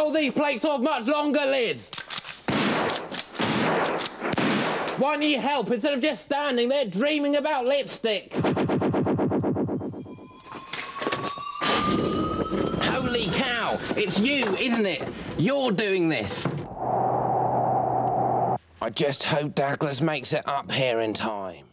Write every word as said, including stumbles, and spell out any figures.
Hold these plates off much longer, Liz. Why need help instead of just standing there dreaming about lipstick? Holy cow, it's you, isn't it? You're doing this. I just hope Douglas makes it up here in time.